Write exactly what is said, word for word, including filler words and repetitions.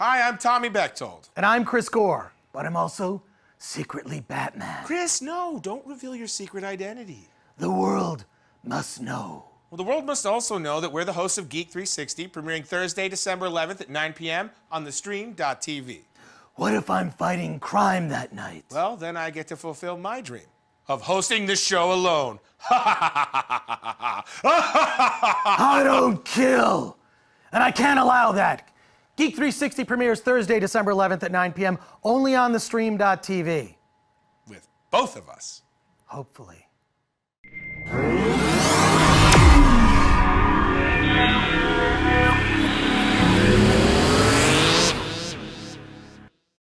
Hi, I'm Tommy Bechtold. And I'm Chris Gore, but I'm also secretly Batman. Chris, no, don't reveal your secret identity. The world must know. Well, the world must also know that we're the hosts of Geek three sixty, premiering Thursday, December eleventh at nine p m on the stream dot T V. What if I'm fighting crime that night? Well, then I get to fulfill my dream of hosting the show alone. I don't kill, and I can't allow that. Geek three sixty premieres Thursday, December eleventh at nine p m only on the stream dot T V. With both of us. Hopefully.